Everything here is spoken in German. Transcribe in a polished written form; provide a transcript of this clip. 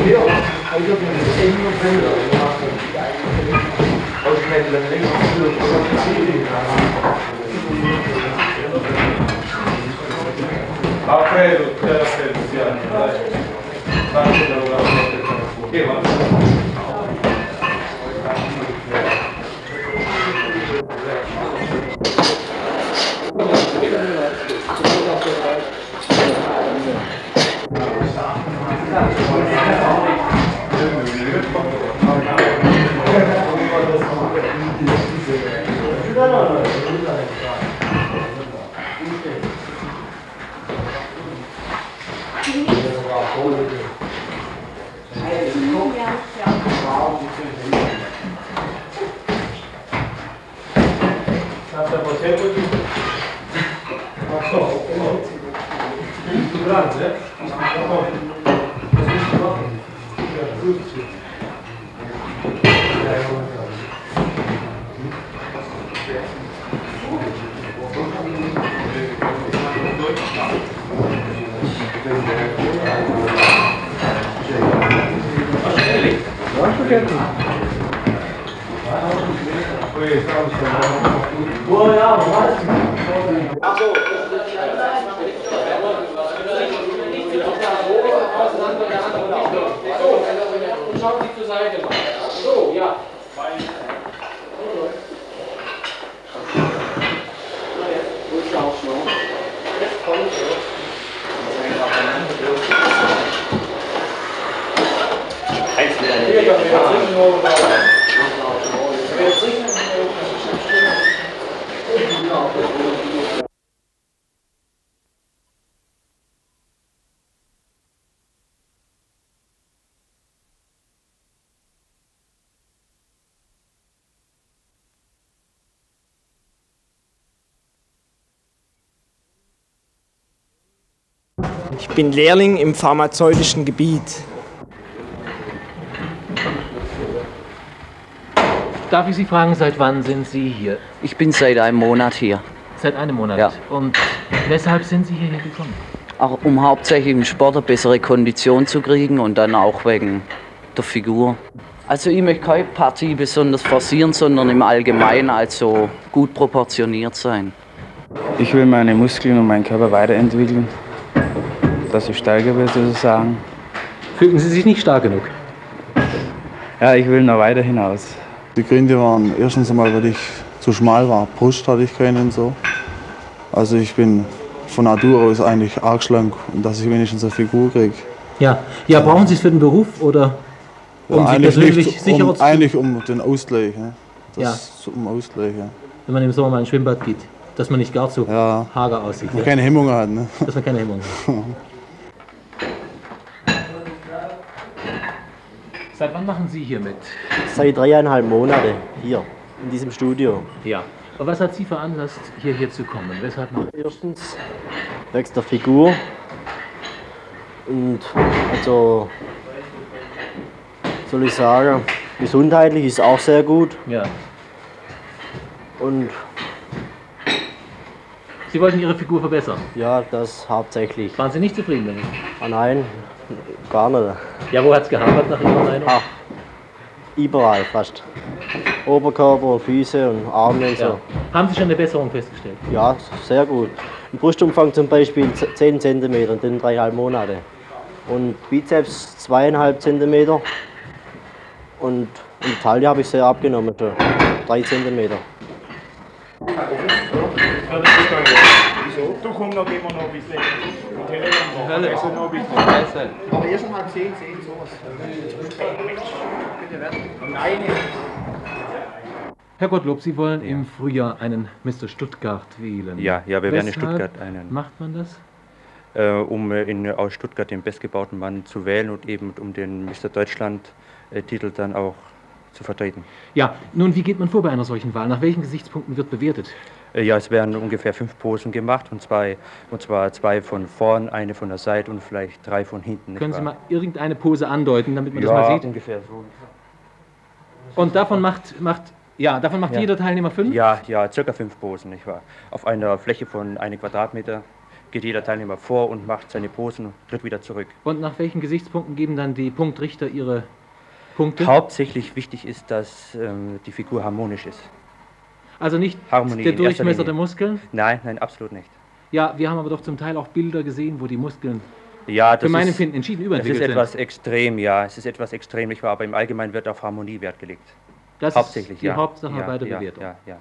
Ich bin Lehrling im pharmazeutischen Gebiet. Darf ich Sie fragen, seit wann sind Sie hier? Ich bin seit einem Monat hier. Seit einem Monat? Ja. Und weshalb sind Sie hierher gekommen? Auch um hauptsächlich im Sport eine bessere Kondition zu kriegen und dann auch wegen der Figur. Also ich möchte keine Partie besonders forcieren, sondern im Allgemeinen also gut proportioniert sein. Ich will meine Muskeln und meinen Körper weiterentwickeln, dass ich stärker werde sozusagen. Fühlen Sie sich nicht stark genug? Ja, ich will noch weiter hinaus. Die Gründe waren erstens einmal, weil ich zu schmal war. Brust hatte ich keine und so. Also ich bin von Natur aus eigentlich arg schlank und dass ich wenigstens eine Figur kriege. Ja. Ja, brauchen Sie es für den Beruf oder um Sie persönlich sicherer zu fühlen? Eigentlich um den Ausgleich. Ja. Um Ausgleich, ja. Wenn man im Sommer mal ins Schwimmbad geht, dass man nicht gar so hager aussieht. Dass man keine Hemmungen hat. Ne? Dass man keine Hemmungen hat. Seit wann machen Sie hier mit? Seit 3,5 Monate hier, in diesem Studio. Ja. Aber was hat Sie veranlasst, hierher zu kommen? Weshalb machen Sie? Erstens wegen der Figur. Und also, soll ich sagen, gesundheitlich ist auch sehr gut. Ja. Und Sie wollten Ihre Figur verbessern? ja, das hauptsächlich. Waren Sie nicht zufrieden damit? Ah, nein, gar nicht. Ja, wo hat es gehapert nach Ihrer Meinung? Ach, überall fast. Oberkörper, Füße und Arme und so. Ja. Haben Sie schon eine Besserung festgestellt? Ja, sehr gut. Im Brustumfang zum Beispiel 10 cm in den 3,5 Monate. Und Bizeps 2,5 cm. Und in Taille habe ich sehr abgenommen, schon 3 cm. Du kommst noch immer noch ein bisschen. Also noch ein bisschen. Aber erst um 9:30, 10 sowas. Nein. Herr Gottlob, Sie wollen im Frühjahr einen Mr. Stuttgart wählen. Ja, wir werden in Stuttgart einen. Macht man das? Um aus Stuttgart den bestgebauten Mann zu wählen und eben um den Mr. Deutschland-Titel dann auch zu vertreten. Ja, nun, wie geht man vor bei einer solchen Wahl? Nach welchen Gesichtspunkten wird bewertet? Ja, es werden ungefähr 5 Posen gemacht und zwar 2 von vorn, eine von der Seite und vielleicht 3 von hinten. Können Sie mal irgendeine Pose andeuten, damit man das mal sieht? Ungefähr so. Und davon macht jeder Teilnehmer 5? Ja, circa 5 Posen, nicht wahr? Auf einer Fläche von 1 Quadratmeter geht jeder Teilnehmer vor und macht seine Posen und tritt wieder zurück. Und nach welchen Gesichtspunkten geben dann die Punktrichter ihre Punkte? Hauptsächlich wichtig ist, dass die Figur harmonisch ist. Also nicht Harmonie der in erster Durchmesser Linie. der Muskeln? Nein, nein, absolut nicht. Ja, wir haben aber doch zum Teil auch Bilder gesehen, wo die Muskeln Ja, für mein Empfinden entschieden das überentwickelt ist sind. etwas extrem, ja. Es ist etwas extrem, nicht wahr? Aber im Allgemeinen wird auf Harmonie Wert gelegt. Das Hauptsächlich, ist die ja. Hauptsache Ja, bei der ja, Bewertung. Ja, ja.